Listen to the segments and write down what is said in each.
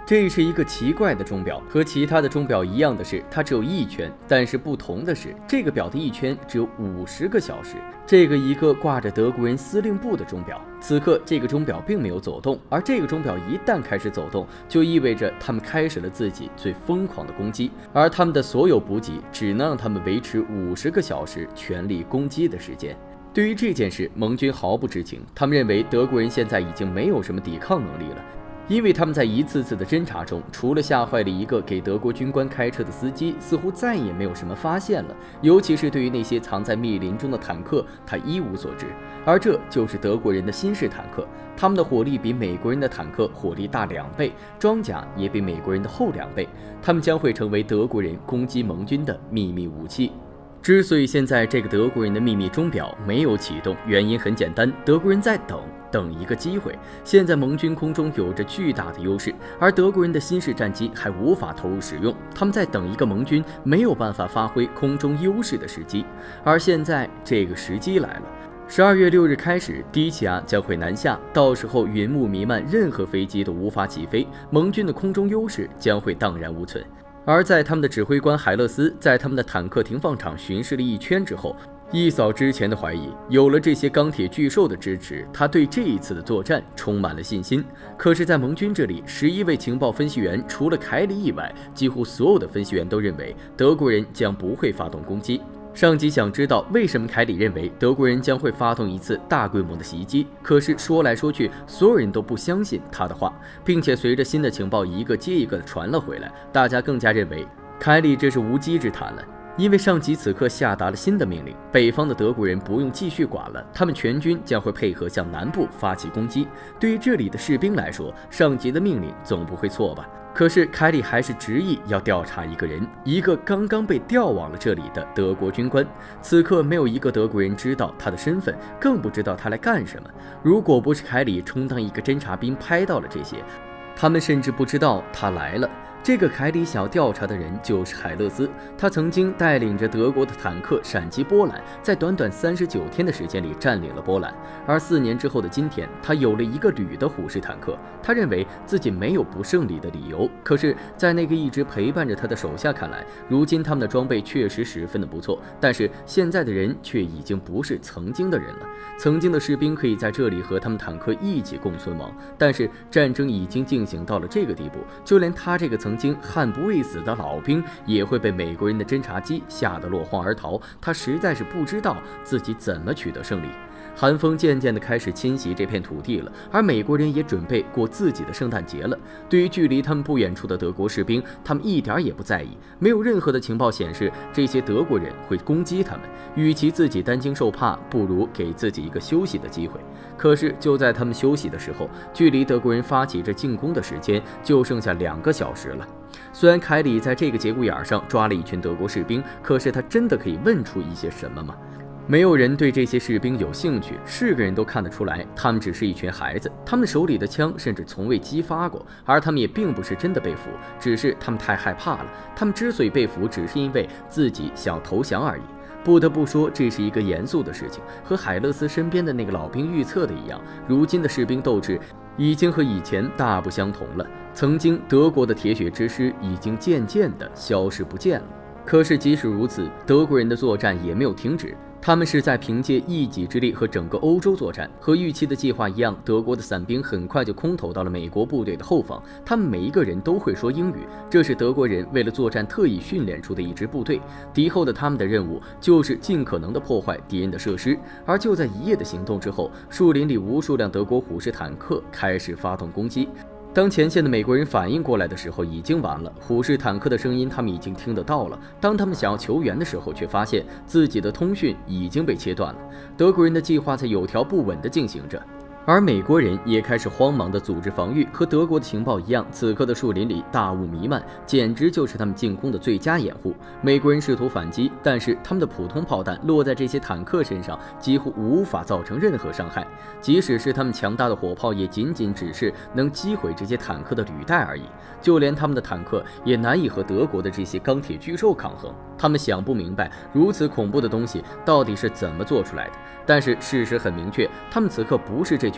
这是一个奇怪的钟表，和其他的钟表一样的是，它只有一圈，但是不同的是，这个表的一圈只有50个小时。这个一个挂着德国人司令部的钟表，此刻这个钟表并没有走动，而这个钟表一旦开始走动，就意味着他们开始了自己最疯狂的攻击，而他们的所有补给只能让他们维持50个小时全力攻击的时间。对于这件事，盟军毫不知情，他们认为德国人现在已经没有什么抵抗能力了。因为他们在一次次的侦查中，除了吓坏了一个给德国军官开车的司机，似乎再也没有什么发现了。尤其是对于那些藏在密林中的坦克，他一无所知。而这就是德国人的新式坦克，他们的火力比美国人的坦克火力大2倍，装甲也比美国人的厚2倍。他们将会成为德国人攻击盟军的秘密武器。之所以现在这个德国人的秘密钟表没有启动，原因很简单，德国人在等一个机会。现在盟军空中有着巨大的优势，而德国人的新式战机还无法投入使用，他们在等一个盟军没有办法发挥空中优势的时机。而现在这个时机来了。12月6日开始，低气压将会南下，到时候云雾弥漫，任何飞机都无法起飞，盟军的空中优势将会荡然无存。而在他们的指挥官海勒斯在他们的坦克停放场巡视了一圈之后，一扫之前的怀疑，有了这些钢铁巨兽的支持，他对这一次的作战充满了信心。可是，在盟军这里，11位情报分析员除了凯里以外，几乎所有的分析员都认为德国人将不会发动攻击。上级想知道为什么凯里认为德国人将会发动一次大规模的袭击，可是说来说去，所有人都不相信他的话，并且随着新的情报一个接一个的传了回来，大家更加认为凯里这是无稽之谈了。因为上级此刻下达了新的命令，北方的德国人不用继续管了，他们全军将会配合向南部发起攻击。对于这里的士兵来说，上级的命令总不会错吧？可是凯里还是执意要调查一个人，一个刚刚被调往了这里的德国军官。此刻没有一个德国人知道他的身份，更不知道他来干什么。如果不是凯里充当一个侦察兵拍到了这些，他们甚至不知道他来了。这个凯里想要调查的人就是海勒斯，他曾经带领着德国的坦克闪击波兰，在短短39天的时间里占领了波兰。而4年之后的今天，他有了一个旅的虎式坦克，他认为自己没有不胜利的理由。可是，在那个一直陪伴着他的手下看来，如今他们的装备确实十分的不错，但是现在的人却已经不是曾经的人了。曾经的士兵可以在这里和他们坦克一起共存亡，但是战争已经进行到了这个地步，就连他这个曾经悍不畏死的老兵也会被美国人的侦察机吓得落荒而逃，他实在是不知道自己怎么取得胜利。寒风渐渐地开始侵袭这片土地了，而美国人也准备过自己的圣诞节了。对于距离他们不远处的德国士兵，他们一点也不在意，没有任何的情报显示这些德国人会攻击他们。与其自己担惊受怕，不如给自己一个休息的机会。可是就在他们休息的时候，距离德国人发起这进攻的时间就剩下2个小时了。虽然凯里在这个节骨眼上抓了一群德国士兵，可是他真的可以问出一些什么吗？没有人对这些士兵有兴趣，是个人都看得出来，他们只是一群孩子，他们手里的枪甚至从未激发过，而他们也并不是真的被俘，只是他们太害怕了。他们之所以被俘，只是因为自己想投降而已。不得不说，这是一个严肃的事情，和海勒斯身边的那个老兵预测的一样，如今的士兵斗志已经和以前大不相同了。曾经德国的铁血之师已经渐渐地消失不见了。可是即使如此，德国人的作战也没有停止。他们是在凭借一己之力和整个欧洲作战，和预期的计划一样，德国的伞兵很快就空投到了美国部队的后方。他们每一个人都会说英语，这是德国人为了作战特意训练出的一支部队。敌后的他们的任务就是尽可能的破坏敌人的设施。而就在1夜的行动之后，树林里无数辆德国虎式坦克开始发动攻击。当前线的美国人反应过来的时候，已经晚了。虎式坦克的声音他们已经听得到了。当他们想要求援的时候，却发现自己的通讯已经被切断了。德国人的计划在有条不紊地进行着。而美国人也开始慌忙地组织防御，和德国的情报一样，此刻的树林里大雾弥漫，简直就是他们进攻的最佳掩护。美国人试图反击，但是他们的普通炮弹落在这些坦克身上，几乎无法造成任何伤害。即使是他们强大的火炮，也仅只是能击毁这些坦克的履带而已。就连他们的坦克也难以和德国的这些钢铁巨兽抗衡。他们想不明白，如此恐怖的东西到底是怎么做出来的。但是事实很明确，他们此刻不是这群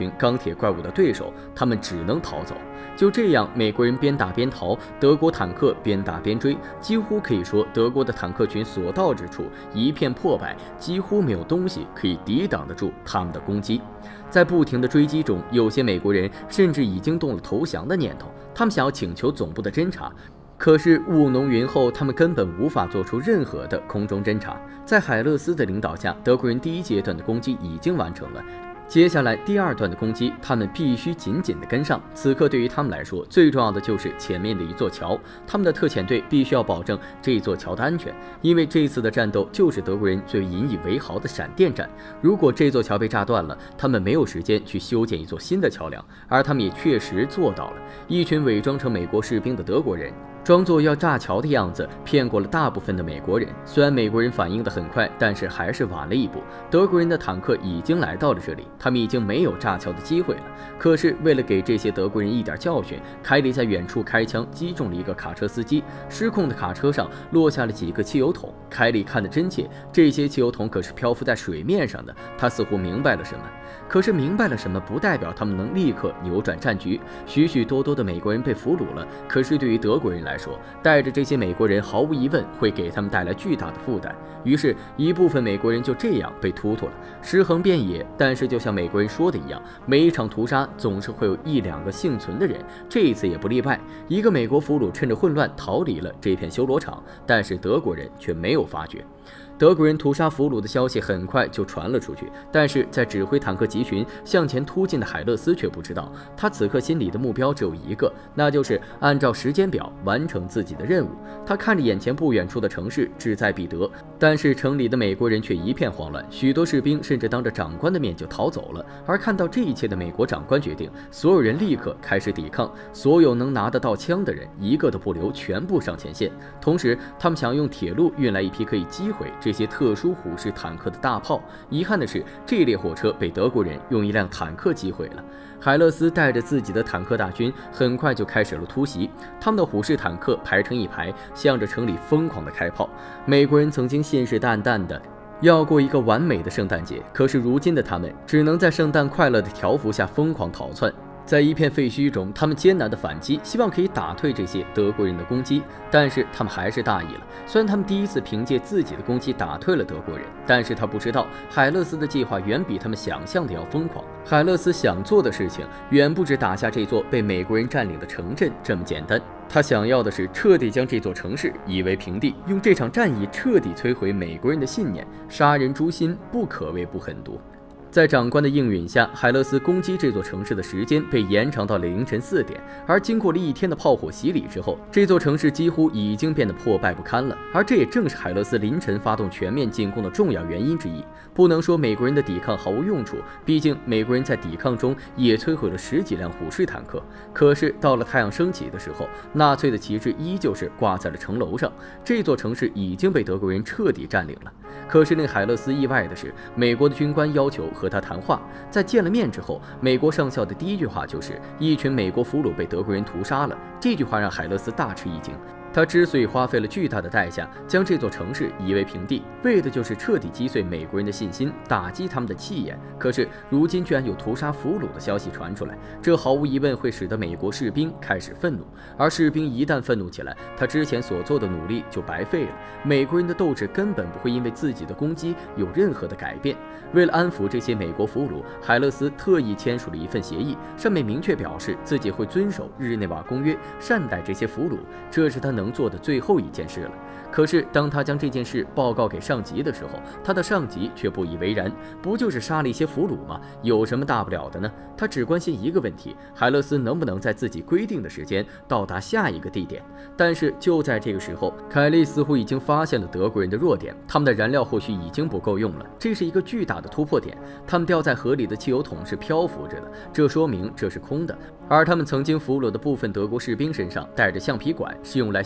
群钢铁怪物的对手，他们只能逃走。就这样，美国人边打边逃，德国坦克边打边追，几乎可以说德国的坦克群所到之处一片破败，几乎没有东西可以抵挡得住他们的攻击。在不停的追击中，有些美国人甚至已经动了投降的念头，他们想要请求总部的侦察。可是雾浓云厚，他们根本无法做出任何的空中侦察。在海勒斯的领导下，德国人第一阶段的攻击已经完成了。接下来第二段的攻击，他们必须紧紧地跟上。此刻对于他们来说，最重要的就是前面的一座桥。他们的特遣队必须要保证这座桥的安全，因为这次的战斗就是德国人最引以为豪的闪电战。如果这座桥被炸断了，他们没有时间去修建一座新的桥梁，而他们也确实做到了。一群伪装成美国士兵的德国人，装作要炸桥的样子，骗过了大部分的美国人。虽然美国人反应得很快，但是还是晚了一步。德国人的坦克已经来到了这里，他们已经没有炸桥的机会了。可是为了给这些德国人一点教训，凯里在远处开枪击中了一个卡车司机，失控的卡车上落下了几个汽油桶。凯里看得真切，这些汽油桶可是漂浮在水面上的。他似乎明白了什么，可是明白了什么不代表他们能立刻扭转战局。许许多多的美国人被俘虏了，可是对于德国人来说，带着这些美国人毫无疑问会给他们带来巨大的负担。于是，一部分美国人就这样被突突了，尸横遍野。但是，就像美国人说的一样，每一场屠杀总是会有一两个幸存的人，这一次也不例外。一个美国俘虏趁着混乱逃离了这片修罗场，但是德国人却没有发觉。德国人屠杀俘虏的消息很快就传了出去，但是在指挥坦克集群向前突进的海勒斯却不知道，他此刻心里的目标只有一个，那就是按照时间表完成自己的任务。他看着眼前不远处的城市志在必得，但是城里的美国人却一片慌乱，许多士兵甚至当着长官的面就逃走了。而看到这一切的美国长官决定，所有人立刻开始抵抗，所有能拿得到枪的人一个都不留，全部上前线。同时，他们想用铁路运来一批可以击毁这些特殊虎式坦克的大炮。遗憾的是，这列火车被德国人用一辆坦克击毁了。海勒斯带着自己的坦克大军很快就开始了突袭，他们的虎式坦克排成一排，向着城里疯狂的开炮。美国人曾经信誓旦旦的要过一个完美的圣诞节，可是如今的他们只能在圣诞快乐的条幅下疯狂逃窜。在一片废墟中，他们艰难的反击，希望可以打退这些德国人的攻击，但是他们还是大意了。虽然他们第一次凭借自己的攻击打退了德国人，但是他不知道海勒斯的计划远比他们想象的要疯狂。海勒斯想做的事情远不止打下这座被美国人占领的城镇这么简单，他想要的是彻底将这座城市夷为平地，用这场战役彻底摧毁美国人的信念。杀人诛心，不可谓不狠毒。在长官的应允下，海勒斯攻击这座城市的时间被延长到了凌晨4点。而经过了一天的炮火洗礼之后，这座城市几乎已经变得破败不堪了。而这也正是海勒斯凌晨发动全面进攻的重要原因之一。不能说美国人的抵抗毫无用处，毕竟美国人在抵抗中也摧毁了10几辆虎式坦克。可是到了太阳升起的时候，纳粹的旗帜依旧是挂在了城楼上，这座城市已经被德国人彻底占领了。可是令海勒斯意外的是，美国的军官要求和他谈话。在见了面之后，美国上校的第一句话就是一群美国俘虏被德国人屠杀了。这句话让海勒斯大吃一惊。他之所以花费了巨大的代价将这座城市夷为平地，为的就是彻底击碎美国人的信心，打击他们的气焰。可是如今居然有屠杀俘虏的消息传出来，这毫无疑问会使得美国士兵开始愤怒。而士兵一旦愤怒起来，他之前所做的努力就白费了。美国人的斗志根本不会因为自己的攻击有任何的改变。为了安抚这些美国俘虏，海勒斯特意签署了一份协议，上面明确表示自己会遵守日内瓦公约，善待这些俘虏，这是他能做的最后一件事了。可是当他将这件事报告给上级的时候，他的上级却不以为然。不就是杀了一些俘虏吗？有什么大不了的呢？他只关心一个问题，海勒斯能不能在自己规定的时间到达下一个地点。但是就在这个时候，凯利似乎已经发现了德国人的弱点，他们的燃料或许已经不够用了，这是一个巨大的突破点。他们掉在河里的汽油桶是漂浮着的，这说明这是空的。而他们曾经俘虏的部分德国士兵身上带着橡皮管，是用来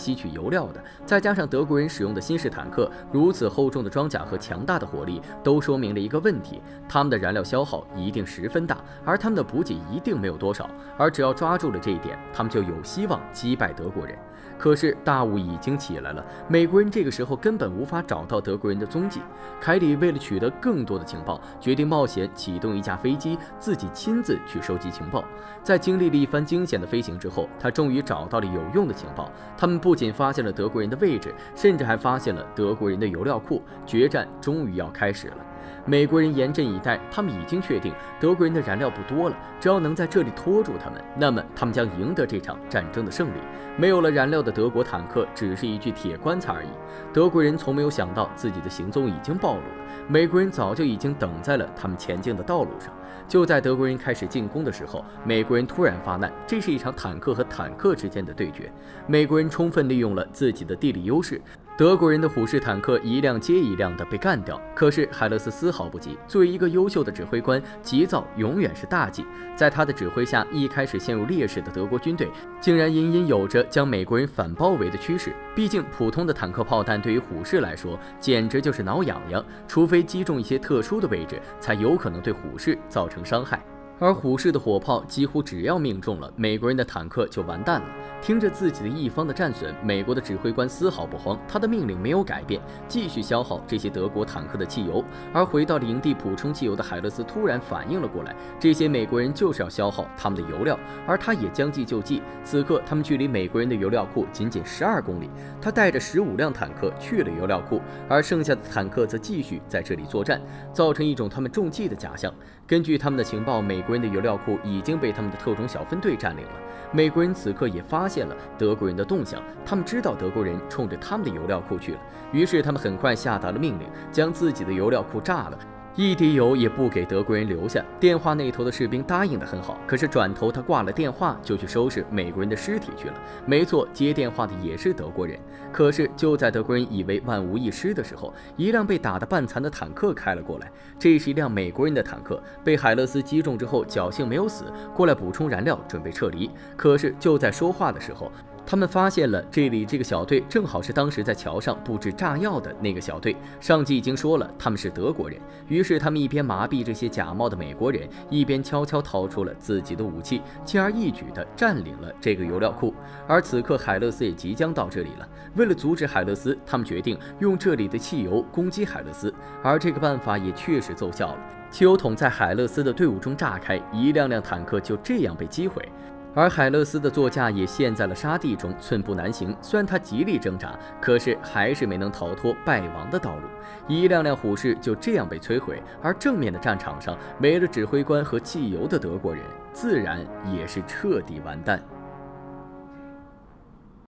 吸取油料的，再加上德国人使用的新式坦克如此厚重的装甲和强大的火力，都说明了一个问题：他们的燃料消耗一定十分大，而他们的补给一定没有多少。而只要抓住了这一点，他们就有希望击败德国人。可是大雾已经起来了，美国人这个时候根本无法找到德国人的踪迹。凯里为了取得更多的情报，决定冒险启动一架飞机，自己亲自去收集情报。在经历了一番惊险的飞行之后，他终于找到了有用的情报。他们不仅发现了德国人的位置，甚至还发现了德国人的油料库。决战终于要开始了。美国人严阵以待，他们已经确定德国人的燃料不多了，只要能在这里拖住他们，那么他们将赢得这场战争的胜利。没有了燃料的德国坦克只是一具铁棺材而已。德国人从没有想到自己的行踪已经暴露了，美国人早就已经等在了他们前进的道路上。就在德国人开始进攻的时候，美国人突然发难，这是一场坦克和坦克之间的对决。美国人充分利用了自己的地理优势，德国人的虎式坦克一辆接一辆的被干掉，可是海勒斯丝毫不急。作为一个优秀的指挥官，急躁永远是大忌。在他的指挥下，一开始陷入劣势的德国军队，竟然隐隐有着将美国人反包围的趋势。毕竟普通的坦克炮弹对于虎式来说，简直就是挠痒痒，除非击中一些特殊的位置，才有可能对虎式造成伤害。而虎式的火炮几乎只要命中了美国人的坦克就完蛋了。听着自己的一方的战损，美国的指挥官丝毫不慌，他的命令没有改变，继续消耗这些德国坦克的汽油。而回到了营地补充汽油的海勒斯突然反应了过来，这些美国人就是要消耗他们的油料，而他也将计就计。此刻他们距离美国人的油料库仅仅12公里，他带着15辆坦克去了油料库，而剩下的坦克则继续在这里作战，造成一种他们中计的假象。根据他们的情报，美国人的油料库已经被他们的特种小分队占领了。美国人此刻也发现了德国人的动向，他们知道德国人冲着他们的油料库去了，于是他们很快下达了命令，将自己的油料库炸了。一滴油也不给德国人留下。电话那头的士兵答应得很好，可是转头他挂了电话，就去收拾美国人的尸体去了。没错，接电话的也是德国人。可是就在德国人以为万无一失的时候，一辆被打得半残的坦克开了过来。这是一辆美国人的坦克，被海勒斯击中之后侥幸没有死，过来补充燃料，准备撤离。可是就在说话的时候，他们发现了这里这个小队正好是当时在桥上布置炸药的那个小队。上级已经说了他们是德国人，于是他们一边麻痹这些假冒的美国人，一边悄悄掏出了自己的武器，轻而易举地占领了这个油料库。而此刻海勒斯也即将到这里了，为了阻止海勒斯，他们决定用这里的汽油攻击海勒斯，而这个办法也确实奏效了。汽油桶在海勒斯的队伍中炸开，一辆辆坦克就这样被击毁。而海勒斯的座驾也陷在了沙地中，寸步难行。虽然他极力挣扎，可是还是没能逃脱败亡的道路。一辆辆虎式就这样被摧毁，而正面的战场上没了指挥官和汽油的德国人，自然也是彻底完蛋。